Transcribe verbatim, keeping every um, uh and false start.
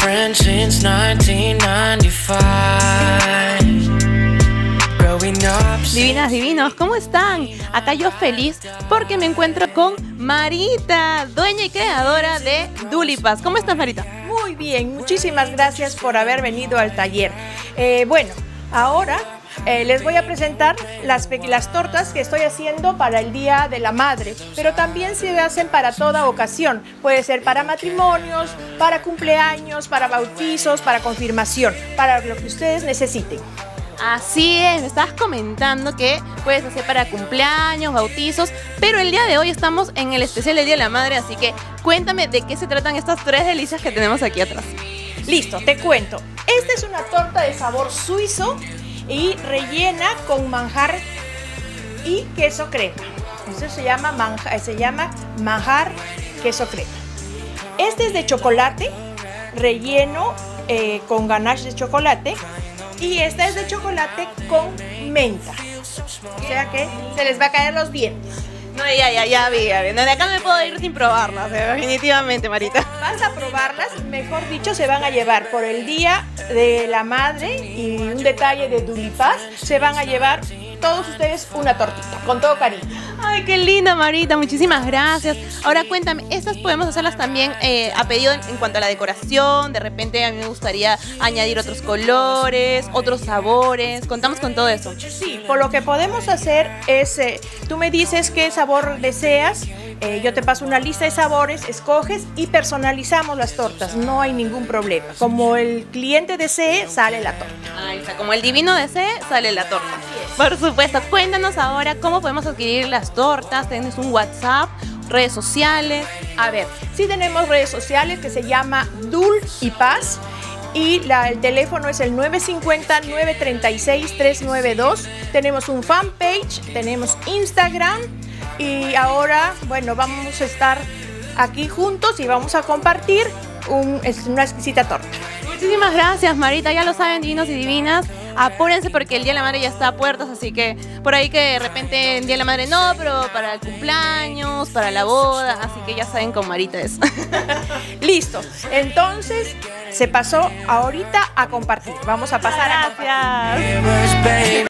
friends since nineteen ninety-five. Growing up. Divinas, divinos, ¿cómo están? Acá yo feliz porque me encuentro con Marita, dueña y creadora de Dulipas. ¿Cómo estás, Marita? Muy bien, muchísimas gracias por haber venido al taller. Eh, bueno, ahora eh, les voy a presentar las, las tortas que estoy haciendo para el Día de la Madre, pero también se hacen para toda ocasión. Puede ser para matrimonios, para cumpleaños, para bautizos, para confirmación, para lo que ustedes necesiten. Así es, me estabas comentando que puedes hacer para cumpleaños, bautizos, pero el día de hoy estamos en el especial del Día de la Madre, así que cuéntame de qué se tratan estas tres delicias que tenemos aquí atrás. Listo, te cuento. Esta es una torta de sabor suizo y rellena con manjar y queso crema. Esto se llama manjar, se llama manjar queso crema. Este es de chocolate, relleno eh, con ganache de chocolate. Y esta es de chocolate con menta. O sea que se les va a caer los dientes. No, ya, ya, ya vi, ya vi. No, de acá me puedo ir sin probarlas, eh, definitivamente, Marita. Vas a probarlas, mejor dicho, se van a llevar por el Día de la Madre y un detalle de Dulipas. Se van a llevar todos ustedes una tortita, con todo cariño. Ay, qué linda, Marita, muchísimas gracias. Ahora cuéntame, estas podemos hacerlas también eh, a pedido en, en cuanto a la decoración. De repente a mí me gustaría añadir otros colores, otros sabores. Contamos con todo eso. Sí, por lo que podemos hacer es, eh, tú me dices qué sabor deseas, eh, yo te paso una lista de sabores, escoges y personalizamos las tortas. No hay ningún problema. Como el cliente desee, sale la torta. Ahí está, como el divino desee, sale la torta. Por supuesto, cuéntanos ahora cómo podemos adquirir las tortas. ¿Tienes un WhatsApp, redes sociales? A ver, sí tenemos redes sociales que se llama Dul y Paz y la, el teléfono es el nueve cinco cero, nueve tres seis, tres nueve dos. Tenemos un fanpage, tenemos Instagram y ahora, bueno, vamos a estar aquí juntos y vamos a compartir un, una exquisita torta. Muchísimas gracias, Marita. Ya lo saben, divinos y divinas. Apúrense porque el Día de la Madre ya está a puertas, así que por ahí que de repente el Día de la Madre no, pero para el cumpleaños, para la boda, así que ya saben con Marita es. Listo, entonces se pasó ahorita a compartir. Vamos a pasar a compartir. Gracias.